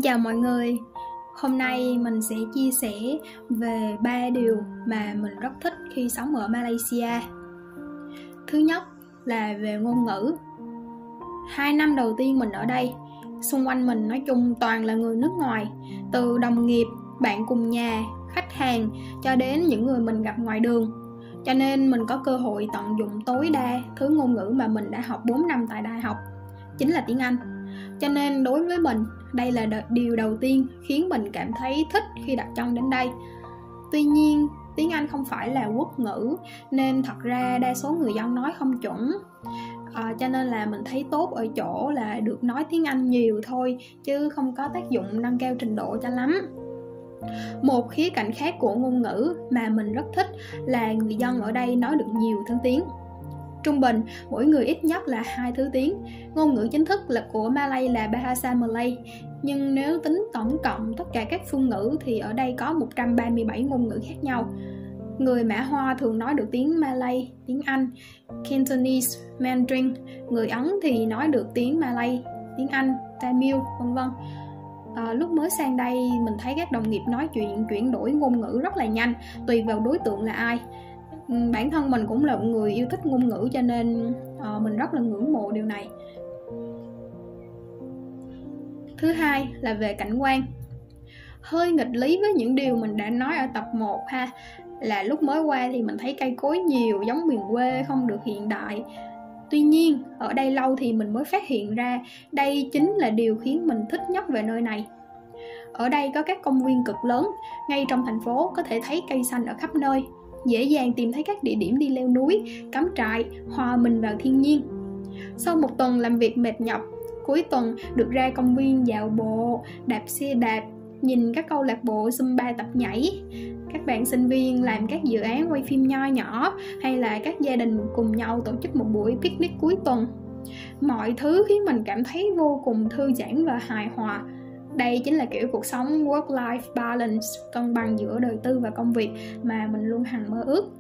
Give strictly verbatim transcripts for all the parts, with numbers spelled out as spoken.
Chào mọi người, hôm nay mình sẽ chia sẻ về ba điều mà mình rất thích khi sống ở Malaysia. Thứ nhất là về ngôn ngữ. Hai năm đầu tiên mình ở đây, xung quanh mình nói chung toàn là người nước ngoài, từ đồng nghiệp, bạn cùng nhà, khách hàng cho đến những người mình gặp ngoài đường. Cho nên mình có cơ hội tận dụng tối đa thứ ngôn ngữ mà mình đã học bốn năm tại đại học, chính là tiếng Anh. Cho nên đối với mình, đây là điều đầu tiên khiến mình cảm thấy thích khi đặt chân đến đây. Tuy nhiên, tiếng Anh không phải là quốc ngữ, nên thật ra đa số người dân nói không chuẩn. à, Cho nên là mình thấy tốt ở chỗ là được nói tiếng Anh nhiều thôi, chứ không có tác dụng nâng cao trình độ cho lắm. Một khía cạnh khác của ngôn ngữ mà mình rất thích là người dân ở đây nói được nhiều thứ tiếng. Trung bình, mỗi người ít nhất là hai thứ tiếng. Ngôn ngữ chính thức là của Malay là Bahasa Malay. Nhưng nếu tính tổng cộng tất cả các phương ngữ thì ở đây có một trăm ba mươi bảy ngôn ngữ khác nhau. Người Mã Hoa thường nói được tiếng Malay, tiếng Anh, Cantonese, Mandarin. Người Ấn thì nói được tiếng Malay, tiếng Anh, Tamil, vân vân. À, lúc mới sang đây mình thấy các đồng nghiệp nói chuyện chuyển đổi ngôn ngữ rất là nhanh, tùy vào đối tượng là ai. Bản thân mình cũng là một người yêu thích ngôn ngữ cho nên uh, mình rất là ngưỡng mộ điều này. Thứ hai là về cảnh quan. Hơi nghịch lý với những điều mình đã nói ở tập một ha, là lúc mới qua thì mình thấy cây cối nhiều giống miền quê, không được hiện đại. Tuy nhiên, ở đây lâu thì mình mới phát hiện ra đây chính là điều khiến mình thích nhất về nơi này. Ở đây có các công viên cực lớn, ngay trong thành phố có thể thấy cây xanh ở khắp nơi. Dễ dàng tìm thấy các địa điểm đi leo núi, cắm trại, hòa mình vào thiên nhiên. Sau một tuần làm việc mệt nhọc, cuối tuần được ra công viên dạo bộ, đạp xe đạp, nhìn các câu lạc bộ Zumba tập nhảy, các bạn sinh viên làm các dự án quay phim nho nhỏ, hay là các gia đình cùng nhau tổ chức một buổi picnic cuối tuần. Mọi thứ khiến mình cảm thấy vô cùng thư giãn và hài hòa. Đây chính là kiểu cuộc sống work-life balance, cân bằng giữa đời tư và công việc mà mình luôn hằng mơ ước.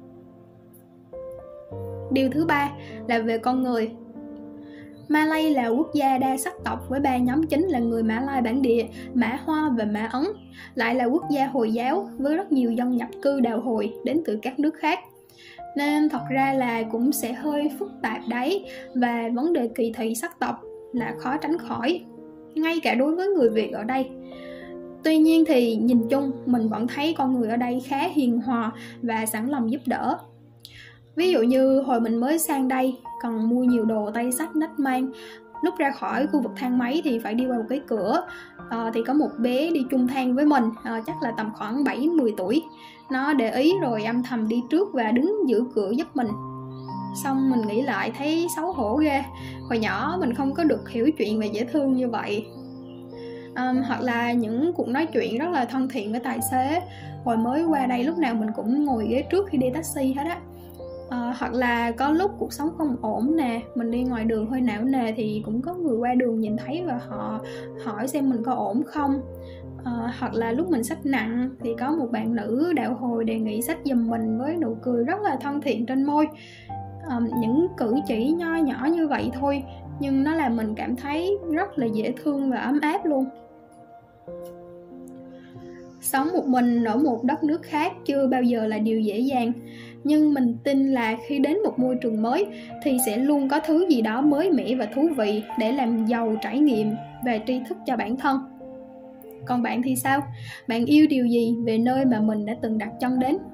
Điều thứ ba là về con người. Malay là quốc gia đa sắc tộc với ba nhóm chính là người Mã Lai bản địa, Mã Hoa và Mã Ấn. Lại là quốc gia Hồi giáo với rất nhiều dân nhập cư đạo Hồi đến từ các nước khác. Nên thật ra là cũng sẽ hơi phức tạp đấy, và vấn đề kỳ thị sắc tộc là khó tránh khỏi, ngay cả đối với người Việt ở đây. Tuy nhiên thì nhìn chung mình vẫn thấy con người ở đây khá hiền hòa và sẵn lòng giúp đỡ. Ví dụ như hồi mình mới sang đây cần mua nhiều đồ tay xách nách mang, lúc ra khỏi khu vực thang máy thì phải đi qua một cái cửa, à, thì có một bé đi chung thang với mình, à, chắc là tầm khoảng bảy mười tuổi. Nó để ý rồi âm thầm đi trước và đứng giữ cửa giúp mình. Xong mình nghĩ lại thấy xấu hổ ghê. Hồi nhỏ mình không có được hiểu chuyện và dễ thương như vậy. um, Hoặc là những cuộc nói chuyện rất là thân thiện với tài xế. Hồi mới qua đây lúc nào mình cũng ngồi ghế trước khi đi taxi hết á. uh, Hoặc là có lúc cuộc sống không ổn nè, mình đi ngoài đường hơi não nề thì cũng có người qua đường nhìn thấy và họ hỏi xem mình có ổn không. Uh, hoặc là lúc mình xách nặng thì có một bạn nữ đạo Hồi đề nghị xách giùm mình với nụ cười rất là thân thiện trên môi. Um, những cử chỉ nho nhỏ như vậy thôi, nhưng nó làm mình cảm thấy rất là dễ thương và ấm áp luôn. Sống một mình ở một đất nước khác chưa bao giờ là điều dễ dàng, nhưng mình tin là khi đến một môi trường mới thì sẽ luôn có thứ gì đó mới mẻ và thú vị để làm giàu trải nghiệm và tri thức cho bản thân. Còn bạn thì sao? Bạn yêu điều gì về nơi mà mình đã từng đặt chân đến?